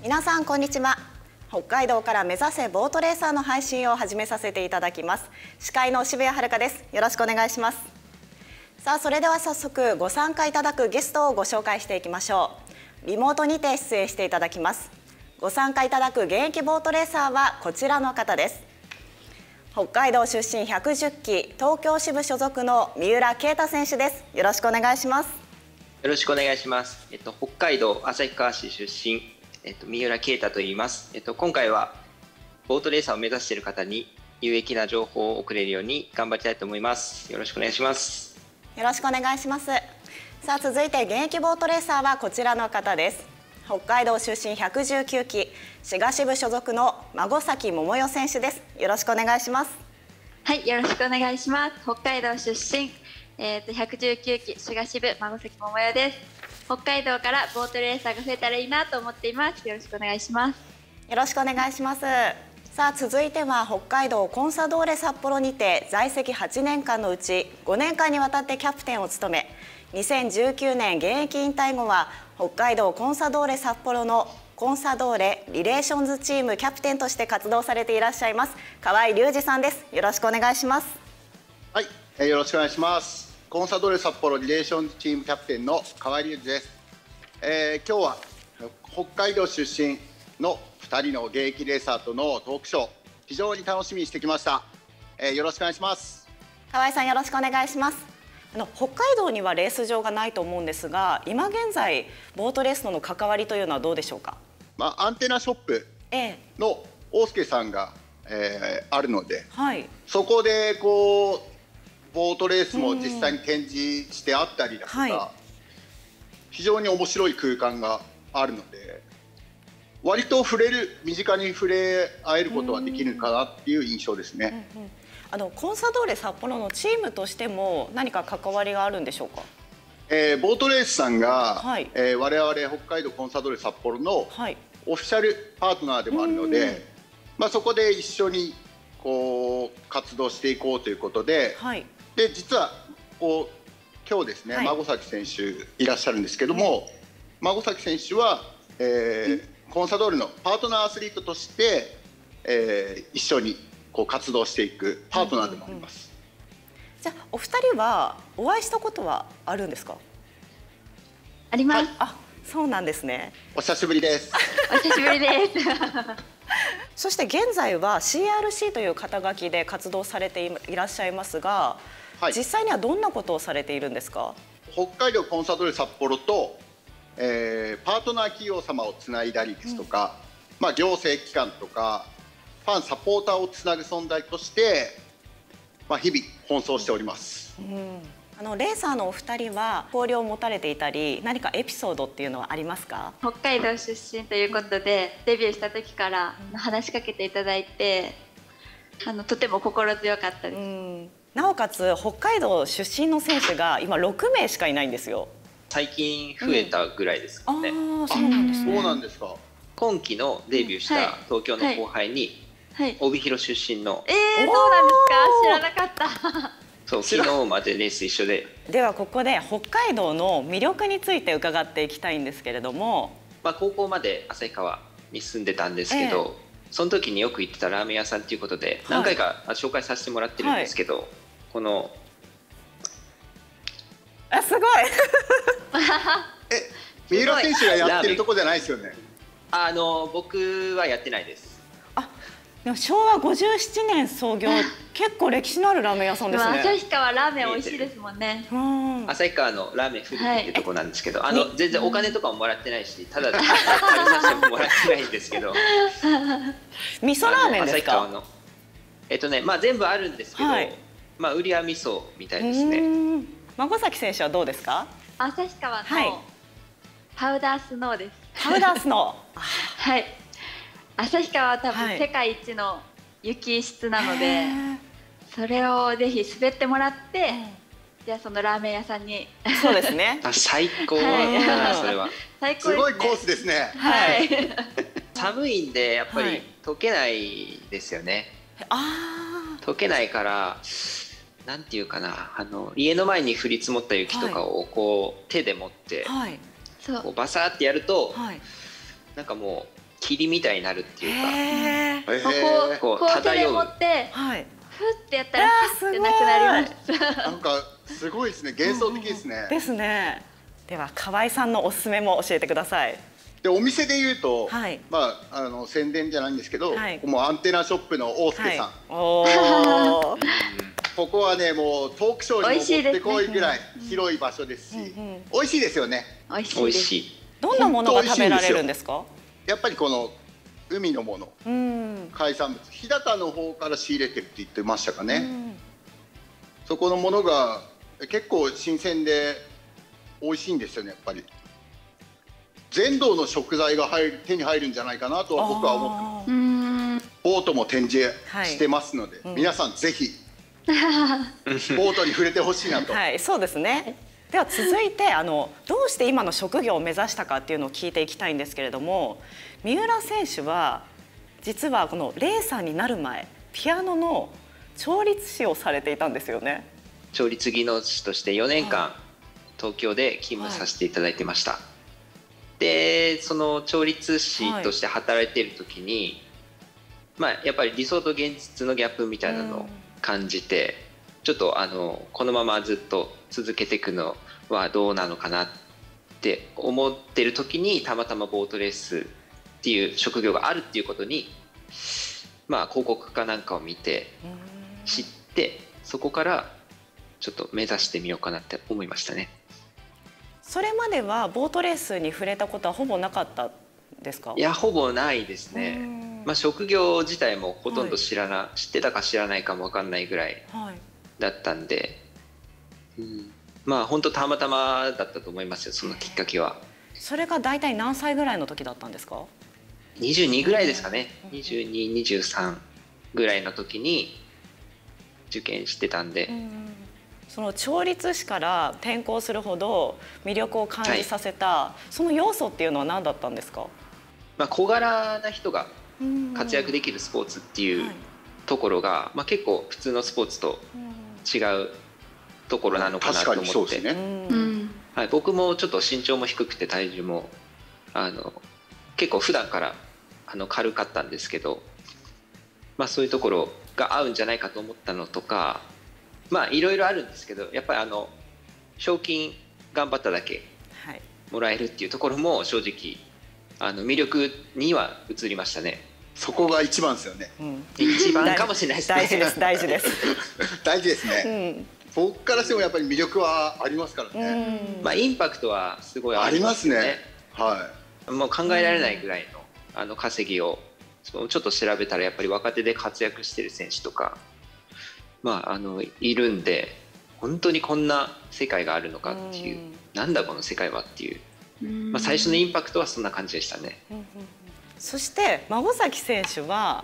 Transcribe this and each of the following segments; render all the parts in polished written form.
皆さんこんにちは。北海道から目指せボートレーサーの配信を始めさせていただきます。司会の渋谷遥です。よろしくお願いします。さあ、それでは早速ご参加いただくゲストをご紹介していきましょう。リモートにて出演していただきます。ご参加いただく現役ボートレーサーはこちらの方です。北海道出身110期東京支部所属の三浦啓太選手です。よろしくお願いします。 よろしくお願いします。北海道旭川市出身、三浦啓太と言います。今回はボートレーサーを目指している方に有益な情報を送れるように頑張りたいと思います。よろしくお願いします。 よろしくお願いします。さあ、続いて現役ボートレーサーはこちらの方です。北海道出身119期滋賀支部所属の孫崎桃代選手です。よろしくお願いします。 はい、よろしくお願いします。北海道出身、119期滋賀支部孫崎桃代です。北海道からボートレーサーが増えたらいいなと思っています。よろしくお願いします。 よろしくお願いします。さあ、続いては北海道コンサドーレ札幌にて在籍8年間のうち5年間にわたってキャプテンを務め、2019年現役引退後は北海道コンサドーレ札幌のコンサドーレリレーションズチームキャプテンとして活動されていらっしゃいます河合隆二さんです。よろしくお願いします。 はい、よろしくお願いします。コンサドーレ札幌リレーションズチームキャプテンの河合隆二です。今日は北海道出身の2人の現役レーサーとのトークショー、非常に楽しみにしてきました。よろしくお願いします。 河合さん、よろしくお願いします。北海道にはレース場がないと思うんですが、今現在ボートレースとの関わりというのはどうでしょうか。 アンテナショップの大輔さんが、あるので、 はい、 そこでこうボートレースも実際に展示してあったりだとか、はい、非常に面白い空間があるので、割と身近に触れ合えることはできるかなっていう印象ですね。 コンサドーレ札幌のチームとしても何か関わりがあるんでしょうか。 ボートレースさんが、 はい、 我々北海道コンサドーレ札幌のオフィシャルパートナーでもあるので、そこで一緒にこう活動していこうということで、 はい、 で実は今日ですね、はい、孫崎選手いらっしゃるんですけども、孫崎選手は、コンサドーレのパートナーアスリートとして、一緒にこう活動していくパートナーでもあります。 じゃあお二人はお会いしたことはあるんですか。 あります。 あ、そうなんですね。 お久しぶりです。 お久しぶりです。 そして現在は CRC という肩書きで活動されていらっしゃいますが、はい、実際にはどんなことをされているんですか。 北海道コンサドーレ札幌と、パートナー企業様をつないだりですとか、行政機関とかファンサポーターをつなぐ存在として、日々奔走しております。 レーサーのお二人は交流を持たれていたり、何かエピソードっていうのはありますか。 北海道出身ということでデビューした時から話しかけていただいて、とても心強かったです。 なおかつ北海道出身の選手が今6名しかいないんですよ。 最近増えたぐらいですかね。 そうなんですね。 そうなんですか。 今期のデビューした東京の後輩に、帯広出身の、 そうなんですか。知らなかった。 そう、昨日までレース一緒で。 ではここで北海道の魅力について伺っていきたいんですけれども、 高校まで旭川に住んでたんですけど、その時によく行ってたラーメン屋さんということで何回か紹介させてもらってるんですけど、このすごい三浦選手がやってるとこじゃないですよね。 僕はやってないです。 でも昭和57年創業、結構歴史のあるラーメン屋さんですね。 旭川ラーメン美味しいですもんね。 旭川のラーメン古着っていうとこなんですけど、全然お金とかももらってないし、ただで食べさせてももらってないんですけど。 味噌ラーメンですか。 旭川の全部あるんですけど、売りは味噌みたいですね。 孫崎選手はどうですか。 旭川のパウダースノーです。 パウダースノー。 はい。旭川は多分世界一の雪質なので、それをぜひ滑ってもらって、じゃあそのラーメン屋さんに。 そうですね。 最高だな、それは。 最高ですね。 すごいコースですね。 はい。 寒いんでやっぱり溶けないですよね。溶けないから、なんていうかな、家の前に降り積もった雪とかをこう手で持って、こうバサーってやると、なんかもう霧みたいになるっていうか、 へーこう手で持ってはい。 ふってやったらふってなくなります。 なんかすごいですね、幻想的ですね。 ですね。では河合さんのおすすめも教えてください。 でお店で言うと、 はいまあ宣伝じゃないんですけど、 はいもうアンテナショップの大輔さん、 はい。おお。 ここはねもうトークショーにも美味しいですねもってこいぐらい広い場所ですし、美味しいですよね。 美味し美いです。 味しい。 どんなものが食べられるんですか？ やっぱりこの海のもの、 うん。 海産物、日高の方から仕入れてるって言ってましたかね。そこのものが結構新鮮で美味しいんですよね。やっぱり全道の食材が手に入るんじゃないかなとは僕は思ってます。ボートも展示してますので、皆さんぜひボートに触れてほしいなと。 はい、そうですね。では続いてどうして今の職業を目指したかっていうのを聞いていきたいんですけれども、三浦選手は実はこのレーサーになる前ピアノの調律師をされていたんですよね。 調律技能士として4年間東京で勤務させていただいてました。でその調律師として働いている時に、まあ、やっぱり理想と現実のギャップみたいなのを感じて、ちょっとこのままずっと続けていくのはどうなのかなって思ってる時に、たまたまボートレースっていう職業があるっていうことに、まあ、広告かなんかを見て知って、そこからちょっと目指してみようかなって思いましたね。 それまではボートレースに触れたことはほぼなかったですか？ いや、ほぼないですね。まあ、職業自体もほとんど知ってたか知らないかも分かんないぐらいだったんで、まあ本当たまたまだったと思いますよ、そのきっかけは。 それが大体何歳ぐらいの時だったんですか ？22ぐらいですかね。22、23ぐらいの時に受験してたんで、 その調律師から転校するほど魅力を感じさせた、その要素っていうのは何だったんですか？ まあ、小柄な人が活躍できるスポーツっていうところが、まあ、結構普通のスポーツと違うところなのかなと思って、はい、僕もちょっと身長も低くて体重も結構普段から軽かったんですけど、まあ、そういうところが合うんじゃないかと思ったのとか、まあいろいろあるんですけど、やっぱり賞金頑張っただけもらえるっていうところも正直魅力には映りましたね。 そこが一番ですよね。 一番かもしれないですね。 大事です、大事です。 大事ですね。僕からしてもやっぱり魅力はありますからね。 まあインパクトはすごいありますね。はい。 もう考えられないぐらいの稼ぎをちょっと調べたら、やっぱり若手で活躍してる選手とか、まあいるんで、本当にこんな世界があるのかっていう、なんだこの世界はっていう、まあ最初のインパクトはそんな感じでしたね。 そして孫崎選手は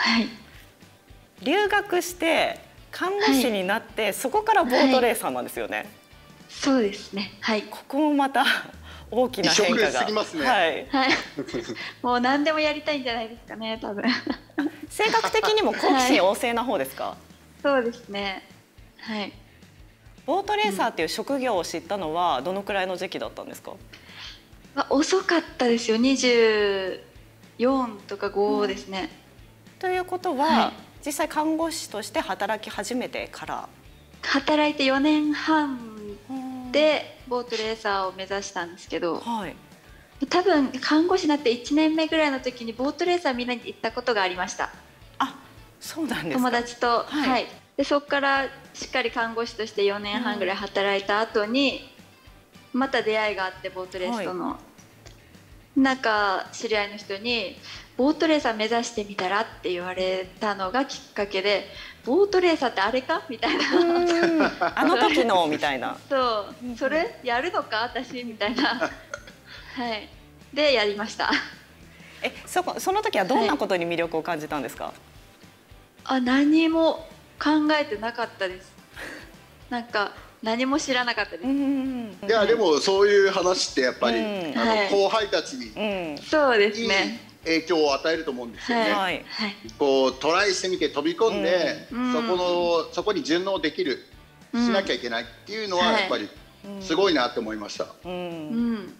留学して看護師になって、そこからボートレーサーなんですよね。 そうですね。はい。 ここもまた大きな変化が。 異色すぎますね。 はい。もう何でもやりたいんじゃないですかね、多分。 性格的にも好奇心旺盛な方ですか？ そうですね。はい。 ボートレーサーっていう職業を知ったのはどのくらいの時期だったんですか？ 遅かったですよ。24とか5ですね。 ということは、実際看護師として働き始めてから。 働いて4年半でボートレーサーを目指したんですけど、多分看護師になって1年目ぐらいの時にボートレーサーみんなに行ったことがありました。 あ、そうなんですか。 友達と、はい。でそこからしっかり看護師として4年半ぐらい働いた後に、また出会いがあって、ボートレースとの、なんか知り合いの人にボートレーサー目指してみたらって言われたのがきっかけで、ボートレーサーってあれかみたいな、 あの時のみたいな、 そう、それやるのか私みたいなはい、でやりました。 その時はどんなことに魅力を感じたんですか？ 何も考えてなかったです。なんか何も知らなかったです。 いやでもそういう話ってやっぱり後輩たちにそうですね、 影響を与えると思うんですよね。こうトライしてみて飛び込んで、そこに順応できる、しなきゃいけないっていうのはやっぱりすごいなって思いました。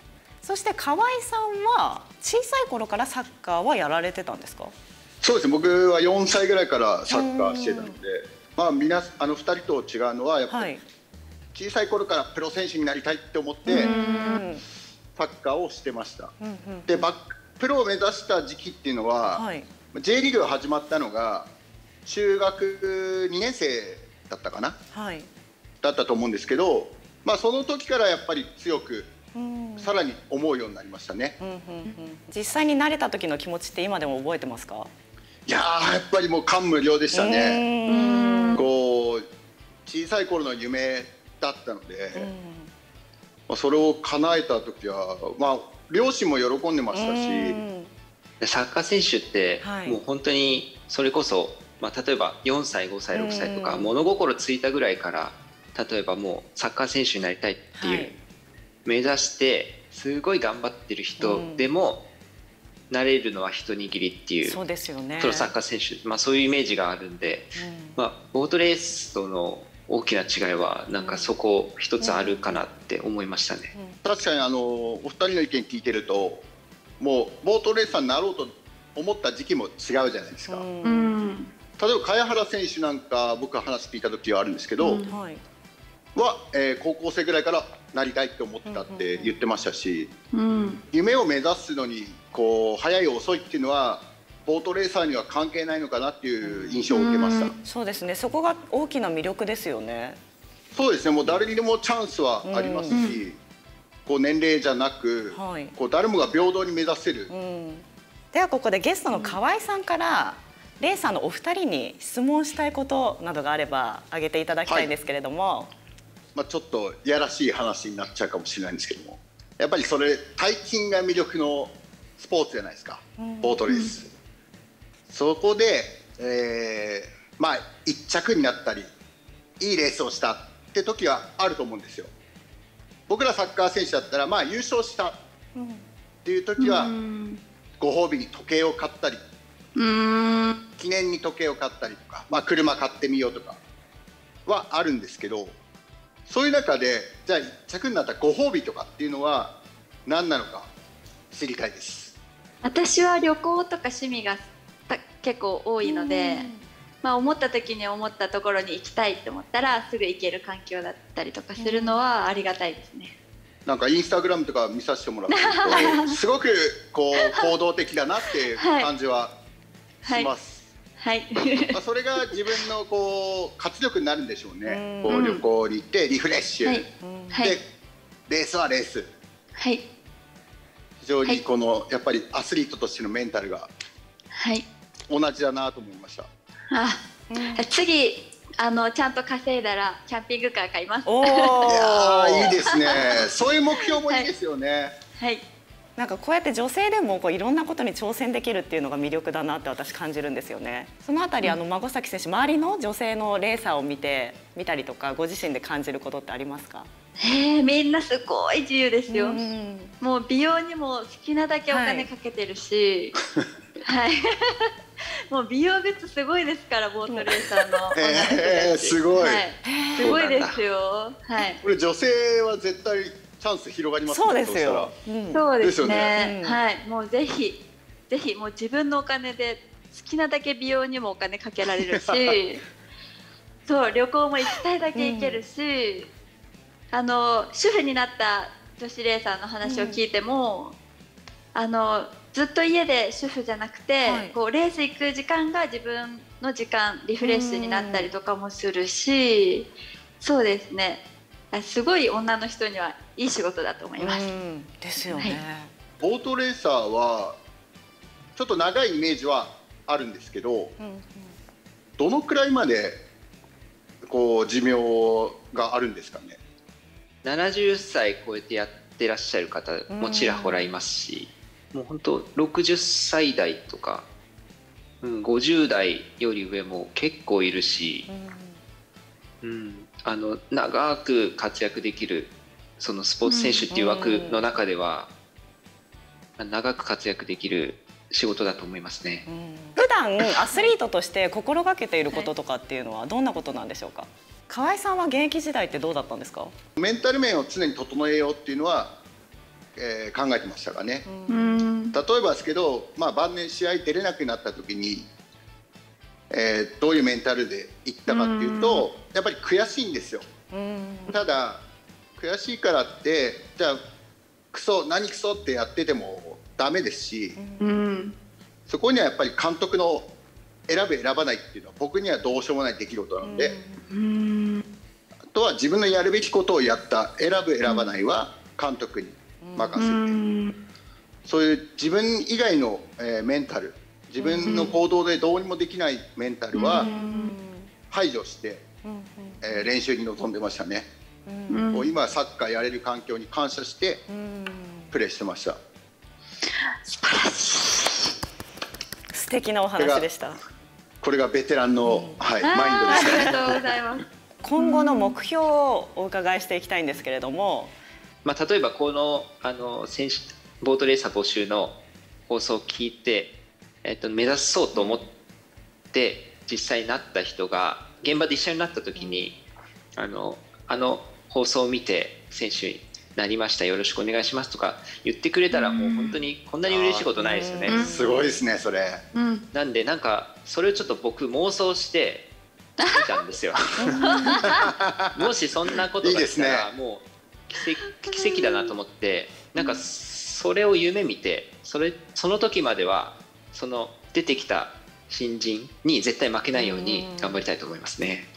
そして河合さんは小さい頃からサッカーはやられてたんですか？ そうですね、僕は4歳ぐらいからサッカーしてたので、2人と違うのはやっぱり小さい頃からプロ選手になりたいって思ってサッカーをしてました。でプロを目指した時期っていうのは、J リーグが始まったのが中学2年生だったかな、だったと思うんですけど、その時からやっぱり強くさらに思うようになりましたね。 実際に慣れた時の気持ちって今でも覚えてますか？ いやー、やっぱりもう感無量でしたね。こう小さい頃の夢だったので、それを叶えた時は両親も喜んでましたし、 サッカー選手ってもう本当にそれこそ、例えば4歳5歳6歳とか物心ついたぐらいから例えばもうサッカー選手になりたいっていう目指してすごい頑張ってる人でもなれるのは一握りっていう、 そうですよね、 プロサッカー選手、そういうイメージがあるんで、ボートレースとの大きな違いはなんかそこ一つあるかなって思いましたね。 確かにお二人の意見聞いてると、もうボートレーサーになろうと思った時期も違うじゃないですか。例えば茅原選手なんか僕が話聞いた時はあるんですけど、高校生ぐらいからなりたいって思ってたって言ってましたし、夢を目指すのにこう早い遅いっていうのはボートレーサーには関係ないのかなっていう印象を受けました。 そうですね、そこが大きな魅力ですよね。 そうですね、もう誰にでもチャンスはありますし、こう年齢じゃなく、こう誰もが平等に目指せる。 ではここでゲストの河合さんからレーサーのお二人に質問したいことなどがあれば挙げていただきたいんですけれども。 ちょっといやらしい話になっちゃうかもしれないんですけども、やっぱりそれ大金が魅力のスポーツじゃないですか、ボートレース。そこで、1着になったりいいレースをしたって時はあると思うんですよ。僕らサッカー選手だったら優勝したっていう時はご褒美に時計を買ったり、記念に時計を買ったりとか、車買ってみようとかはあるんですけど、そういう中でじゃあ1着になったご褒美とかっていうのは何なのか知りたいです。 私は旅行とか趣味が結構多いので、思った時に思ったところに行きたいって思ったらすぐ行ける環境だったりとかするのはありがたいですね。 なんかインスタグラムとか見させてもらってるとすごくこう行動的だなっていう感じはします。それが自分のこう活力になるんでしょうね。こう旅行に行ってリフレッシュ、でレースはレース、非常にこのやっぱりアスリートとしてのメンタルが同じだなと思いました。 次ちゃんと稼いだらキャンピングカー買います。 いやいいですね。そういう目標もいいですよね。 なんかこうやって女性でもいろんなことに挑戦できるっていうのが魅力だなって私感じるんですよね。そのあたり孫崎選手、周りの女性のレーサーを見たりとかご自身で感じることってありますか？ みんなすごい自由ですよ。もう美容にも好きなだけお金かけてるし、もう美容グッズすごいですから、ボートレーサーの女の人たち。 すごい、 すごいですよ。 これ女性は絶対チャンス広がりますね。 そうですよ。 そうですね。もうぜひもう自分のお金で好きなだけ美容にもお金かけられるし、そう旅行も行きたいだけ行けるし、主婦になった女子レーサーの話を聞いても、ずっと家で主婦じゃなくて、こうレース行く時間が自分の時間、リフレッシュになったりとかもするし、そうですね。すごい女の人にはいい仕事だと思います。 ですよね。 ボートレーサーはちょっと長いイメージはあるんですけど、どのくらいまでこう寿命があるんですかね。 70歳超えてやってらっしゃる方もちらほらいますし、もう本当60歳代とか、50代より上も結構いるし、長く活躍できるそのスポーツ選手っていう枠の中では長く活躍できる仕事だと思いますね。 普段アスリートとして心がけていることとかっていうのはどんなことなんでしょうか？河合さんは現役時代ってどうだったんですか？ メンタル面を常に整えようっていうのは考えてましたかね。例えばですけど、晩年試合出れなくなった時に、どういうメンタルでいったかっていうと、やっぱり悔しいんですよ。ただ悔しいからってじゃあ何クソってやっててもダメですし、そこにはやっぱり監督の選ぶ選ばないっていうのは僕にはどうしようもない出来事なので、あとは自分のやるべきことをやった、選ぶ選ばないは監督に任せて、そういう自分以外の、メンタル、自分の行動でどうにもできないメンタルは排除して、練習に臨んでましたね。今はサッカーやれる環境に感謝してプレーしてました。 素晴らしい。 素敵なお話でした。 これがベテランの、マインドですね。 ありがとうございます。 今後の目標をお伺いしていきたいんですけれども、 例えばこの選手ボートレーサー募集の放送を聞いて、目指そうと思って実際になった人が現場で一緒になった時にあの放送を見て選手になりました、よろしくお願いしますとか言ってくれたら、もう本当にこんなに嬉しいことないですよね。 すごいですねそれ。 なんでそれをちょっと僕妄想して見たんですよ。もしそんなことがしたらもう奇跡だなと思って、それを夢見て、その時まではその出てきた新人に絶対負けないように頑張りたいと思いますね。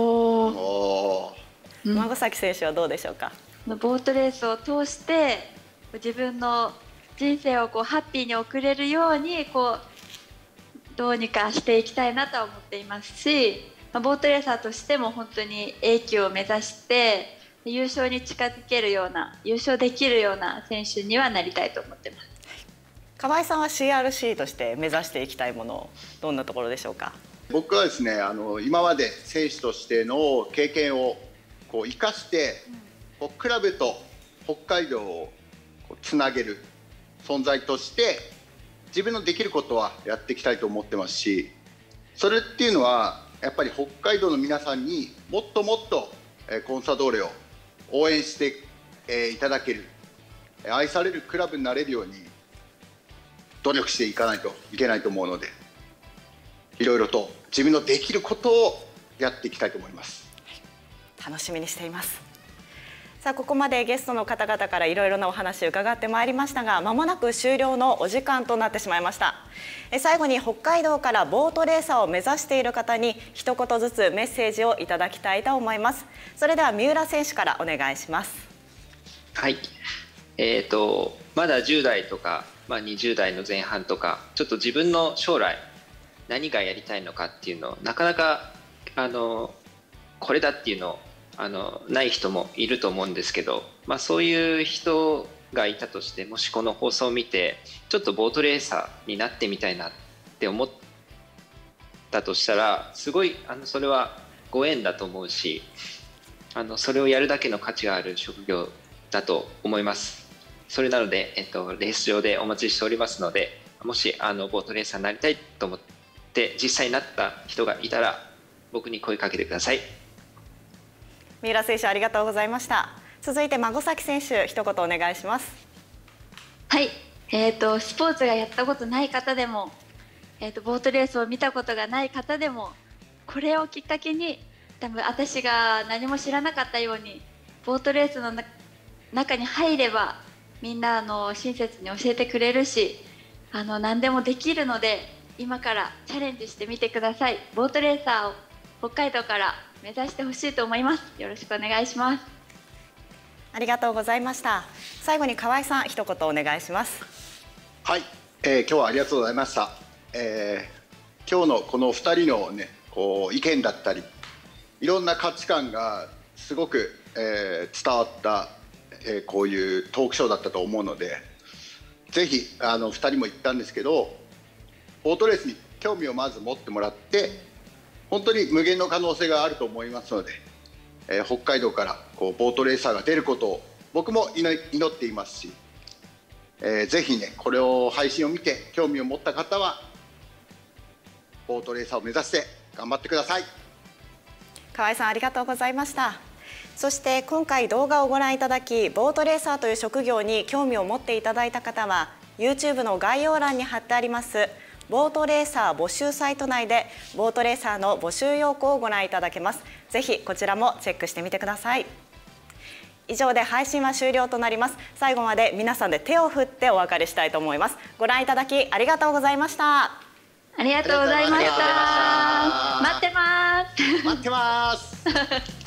孫崎選手はどうでしょうか。 ボートレースを通して自分の人生をハッピーに送れるようにどうにかしていきたいなとは思っていますし、ボートレーサーとしても本当に英級を目指して優勝に近づけるような、優勝できるような選手にはなりたいと思ってます。 河合さんは CRC として目指していきたいもの、どんなところでしょうか。 僕はですね、今まで選手としての経験を生かして、クラブと北海道をつなげる存在として自分のできることはやっていきたいと思ってますし、それっていうのはやっぱり北海道の皆さんにもっともっとコンサドーレを応援していただける、愛されるクラブになれるように努力していかないといけないと思うので、いろいろと自分のできることをやっていきたいと思います。 楽しみにしています。さあ、ここまでゲストの方々からいろいろなお話を伺ってまいりましたが、まもなく終了のお時間となってしまいました。最後に北海道からボートレーサーを目指している方に一言ずつメッセージをいただきたいと思います。それでは三浦選手からお願いします。 はい、まだ10代とか、20代の前半とか、ちょっと自分の将来何がやりたいのかっていうのをなかなかこれだっていうのない人もいると思うんですけど、そういう人がいたとして、もしこの放送を見てちょっとボートレーサーになってみたいなって思ったとしたら、すごいそれはご縁だと思うし、それをやるだけの価値がある職業だと思います。それなので、レース場でお待ちしておりますので、もしボートレーサーになりたいと思って実際になった人がいたら僕に声かけてください。 三浦選手、ありがとうございました。続いて孫崎選手、一言お願いします。 はい、スポーツがやったことない方でも、ボートレースを見たことがない方でも、これをきっかけに多分私が何も知らなかったようにボートレースの中に入ればみんな親切に教えてくれるし、何でもできるので、今からチャレンジしてみてください。ボートレーサーを北海道から目指してほしいと思います。よろしくお願いします。 ありがとうございました。最後に河合さん、一言お願いします。 はい、今日はありがとうございました。今日のこの2人のね、意見だったりいろんな価値観がすごく、伝わった、こういうトークショーだったと思うので、ぜひ2人も言ったんですけど、ボートレースに興味をまず持ってもらって、本当に無限の可能性があると思いますので、北海道からボートレーサーが出ることを僕も祈っていますし、ぜひね、これを配信を見て興味を持った方はボートレーサーを目指して頑張ってください。 河合さん、ありがとうございました。 そして今回動画をご覧いただき、ボートレーサーという職業に興味を持っていただいた方は、YouTube の概要欄に貼ってありますボートレーサー募集サイト内でボートレーサーの募集要項をご覧いただけます。ぜひこちらもチェックしてみてください。以上で配信は終了となります。最後まで皆さんで手を振ってお別れしたいと思います。ご覧いただきありがとうございました。 ありがとうございました。待ってます。 待ってます。